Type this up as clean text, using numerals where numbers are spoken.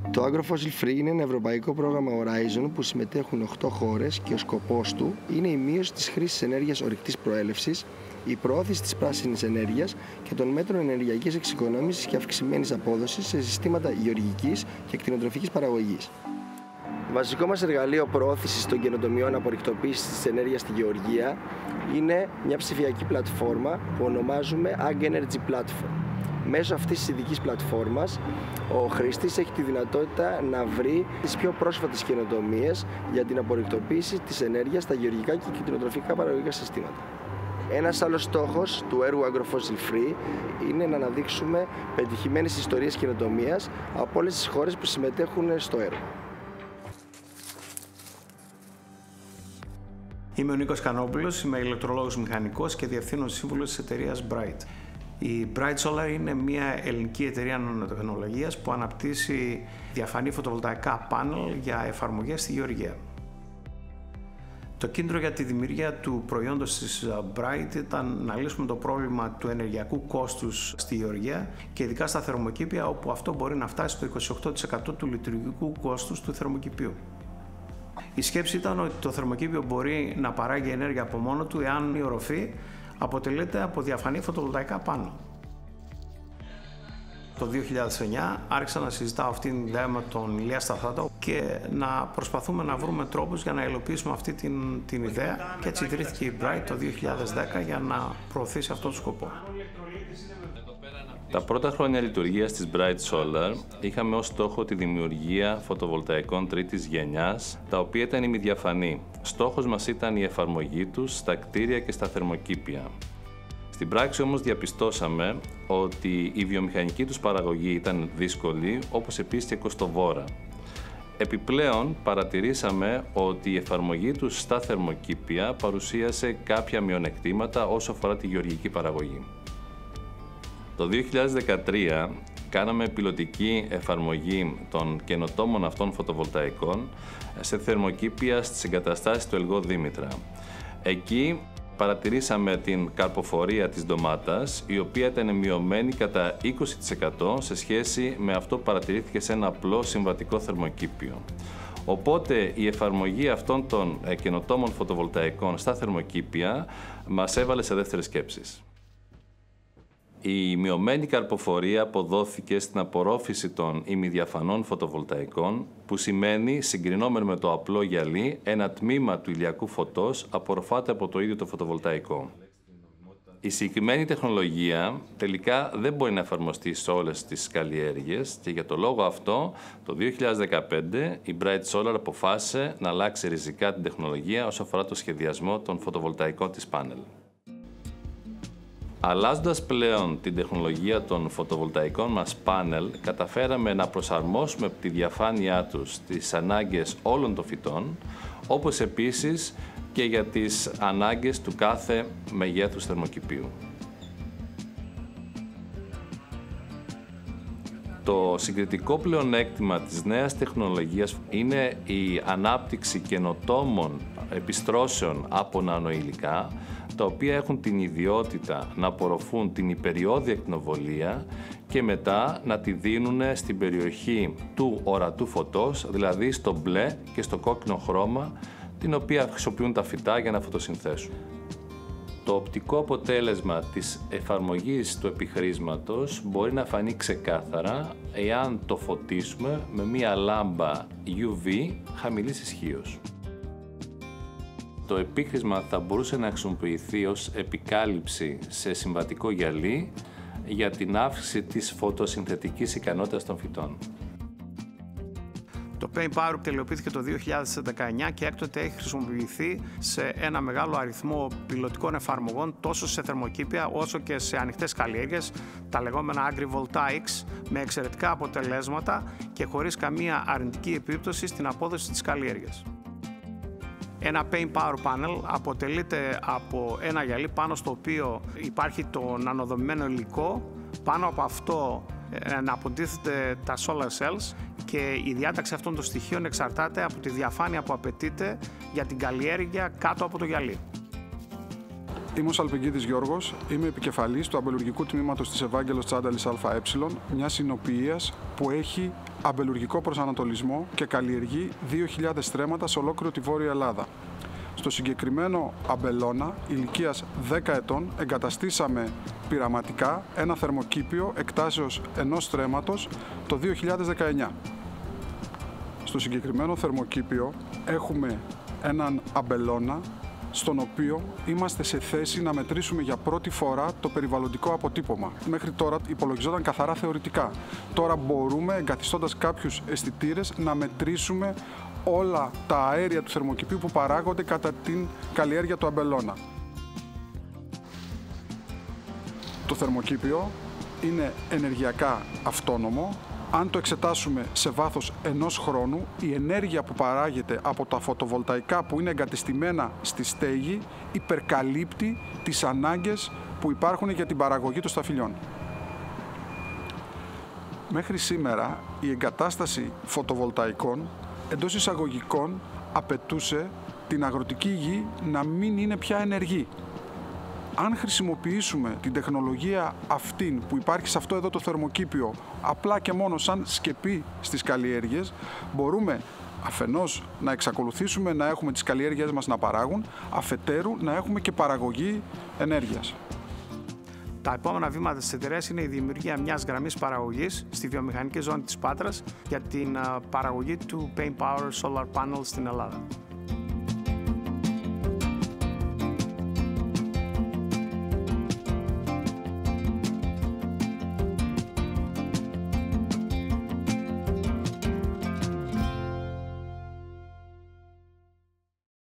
Το AgroFossilFree είναι ένα ευρωπαϊκό πρόγραμμα Horizon που συμμετέχουν 8 χώρες και ο σκοπός του είναι η μείωση της χρήσης ενέργειας ορυκτής προέλευσης, η προώθηση της πράσινης ενέργειας και των μέτρων ενεργειακής εξοικονόμησης και αυξημένης απόδοσης σε συστήματα γεωργικής και κτηνοτροφικής παραγωγής. Βασικό μας εργαλείο προώθησης των καινοτομιών απορρικτοποίησης της ενέργειας στη γεωργία είναι μια ψηφιακή πλατφόρμα που ονομάζουμε AgEnergy Platform. Μέσω αυτής της ειδικής πλατφόρμας, ο χρήστης έχει τη δυνατότητα να βρει τις πιο πρόσφατες καινοτομίες για την απορρικτοποίηση της ενέργειας στα γεωργικά και κτηνοτροφικά παραγωγικά συστήματα. Ένας άλλος στόχος του έργου AgroFossilFree είναι να αναδείξουμε πετυχημένες ιστορίες καινοτομίας από όλες τις χώρες που συμμετέχουν στο έργο. Είμαι ο Νίκος Κανόπουλος, είμαι ηλεκτρολόγος μηχανικός και διευθύνων σύμβουλος της εταιρείας Brite. Η Brite Solar είναι μια ελληνική εταιρεία νανοτεχνολογίας που αναπτύσσει διαφανή φωτοβολταϊκά πάνελ για εφαρμογές στη γεωργία. Το κίνητρο για τη δημιουργία του προϊόντος της Brite ήταν να λύσουμε το πρόβλημα του ενεργειακού κόστους στη γεωργία και ειδικά στα θερμοκήπια, όπου αυτό μπορεί να φτάσει στο 28% του λειτουργικού κόστους του θερμοκηπίου. Η σκέψη ήταν ότι το θερμοκήπιο μπορεί να παράγει ενέργεια από μόνο του εάν η οροφή αποτελείται από διαφανή φωτοβολταϊκά πάνελ. Το 2009 άρχισα να συζητάω αυτήν την ιδέα με τον Ηλία Σταθάτο και να προσπαθούμε να βρούμε τρόπους για να υλοποιήσουμε αυτή την ιδέα και έτσι ιδρύθηκε η Brite το 2010 για να προωθήσει αυτόν τον σκοπό. Τα πρώτα χρόνια λειτουργίας της Brite Solar είχαμε ως στόχο τη δημιουργία φωτοβολταϊκών τρίτης γενιάς, τα οποία ήταν ημιδιαφανή. Στόχος μας ήταν η εφαρμογή τους στα κτίρια και στα θερμοκήπια. Στην πράξη όμως διαπιστώσαμε ότι η βιομηχανική τους παραγωγή ήταν δύσκολη, όπως επίσης και κοστοβόρα. Επιπλέον παρατηρήσαμε ότι η εφαρμογή τους στα θερμοκήπια παρουσίασε κάποια μειονεκτήματα όσο αφορά τη γεωργική παραγωγή. Το 2013 κάναμε πιλωτική εφαρμογή των καινοτόμων αυτών φωτοβολταϊκών σε θερμοκήπια στις εγκαταστάσεις του Ελγό Δήμητρα. Εκεί παρατηρήσαμε την καρποφορία της ντομάτας, η οποία ήταν μειωμένη κατά 20% σε σχέση με αυτό που παρατηρήθηκε σε ένα απλό συμβατικό θερμοκήπιο. Οπότε η εφαρμογή αυτών των καινοτόμων φωτοβολταϊκών στα θερμοκήπια μας έβαλε σε δεύτερες σκέψεις. Η μειωμένη καρποφορία αποδόθηκε στην απορρόφηση των ημιδιαφανών φωτοβολταϊκών, που σημαίνει, συγκρινόμενο με το απλό γυαλί, ένα τμήμα του ηλιακού φωτός απορροφάται από το ίδιο το φωτοβολταϊκό. Η συγκεκριμένη τεχνολογία τελικά δεν μπορεί να εφαρμοστεί σε όλες τις καλλιέργειες και για το λόγο αυτό, το 2015 η Brite Solar αποφάσισε να αλλάξει ριζικά την τεχνολογία όσον αφορά το σχεδιασμό των φωτοβολταϊκών της πάνελ. Αλλάζοντας πλέον την τεχνολογία των φωτοβολταϊκών μας πάνελ, καταφέραμε να προσαρμόσουμε τη διαφάνειά τους στις ανάγκες όλων των φυτών, όπως επίσης και για τις ανάγκες του κάθε μεγέθους θερμοκηπίου. Το συγκριτικό πλεονέκτημα της νέας τεχνολογίας είναι η ανάπτυξη καινοτόμων επιστρώσεων από νανοηλικά, τα οποία έχουν την ιδιότητα να απορροφούν την υπεριώδη ακτινοβολία και μετά να τη δίνουν στην περιοχή του ορατού φωτός, δηλαδή στο μπλε και στο κόκκινο χρώμα, την οποία χρησιμοποιούν τα φυτά για να φωτοσυνθέσουν. Το οπτικό αποτέλεσμα της εφαρμογής του επιχρήσματος μπορεί να φανεί ξεκάθαρα εάν το φωτίσουμε με μία λάμπα UV χαμηλής ισχύως. Το επίχρησμα θα μπορούσε να χρησιμοποιηθεί ως επικάλυψη σε συμβατικό γυαλί για την αύξηση της φωτοσυνθετικής ικανότητας των φυτών. Το Paint Power τελειοποιήθηκε το 2019 και έκτοτε έχει χρησιμοποιηθεί σε ένα μεγάλο αριθμό πιλωτικών εφαρμογών τόσο σε θερμοκήπια όσο και σε ανοιχτές καλλιέργειες, τα λεγόμενα Agrivoltaics, με εξαιρετικά αποτελέσματα και χωρίς καμία αρνητική επίπτωση στην απόδοση της καλλιέργειας. Ένα Paint Power Panel αποτελείται από ένα γυαλί πάνω στο οποίο υπάρχει το νανοδομημένο υλικό, πάνω από αυτό να αποτίθεται τα solar cells και η διάταξη αυτών των στοιχείων εξαρτάται από τη διαφάνεια που απαιτείται για την καλλιέργεια κάτω από το γυαλί. Είμαι ο Σαλπικίδης Γιώργος, είμαι επικεφαλής του αμπελουργικού τμήματος της Ευάγγελος Τσάνταλης ΑΕ, μιας συνοποιείας που έχει αμπελουργικό προσανατολισμό και καλλιεργεί 2.000 στρέμματα σε ολόκληρο τη Βόρεια Ελλάδα. Στο συγκεκριμένο αμπελώνα ηλικίας 10 ετών εγκαταστήσαμε πειραματικά ένα θερμοκήπιο εκτάσεως 1 στρέμματος το 2019. Στο συγκεκριμένο θερμοκήπιο έχουμε έναν αμπελώνα στον οποίο είμαστε σε θέση να μετρήσουμε για πρώτη φορά το περιβαλλοντικό αποτύπωμα. Μέχρι τώρα υπολογιζόταν καθαρά θεωρητικά. Τώρα μπορούμε, εγκαθιστώντας κάποιους αισθητήρες, να μετρήσουμε όλα τα αέρια του θερμοκηπίου που παράγονται κατά την καλλιέργεια του αμπελώνα. Το θερμοκήπιο είναι ενεργειακά αυτόνομο. Αν το εξετάσουμε σε βάθος 1 χρόνου, η ενέργεια που παράγεται από τα φωτοβολταϊκά που είναι εγκατεστημένα στη στέγη υπερκαλύπτει τις ανάγκες που υπάρχουν για την παραγωγή των σταφυλιών. Μέχρι σήμερα η εγκατάσταση φωτοβολταϊκών εντός εισαγωγικών απαιτούσε την αγροτική γη να μην είναι πια ενεργή. Αν χρησιμοποιήσουμε την τεχνολογία αυτήν που υπάρχει σε αυτό εδώ το θερμοκήπιο απλά και μόνο σαν σκεπή στις καλλιέργειες, μπορούμε αφενός να εξακολουθήσουμε να έχουμε τις καλλιέργειές μας να παράγουν, αφετέρου να έχουμε και παραγωγή ενέργειας. Τα επόμενα βήματα της εταιρείας είναι η δημιουργία μιας γραμμής παραγωγής στη βιομηχανική ζώνη της Πάτρας για την παραγωγή του Paint Power Solar Panels στην Ελλάδα.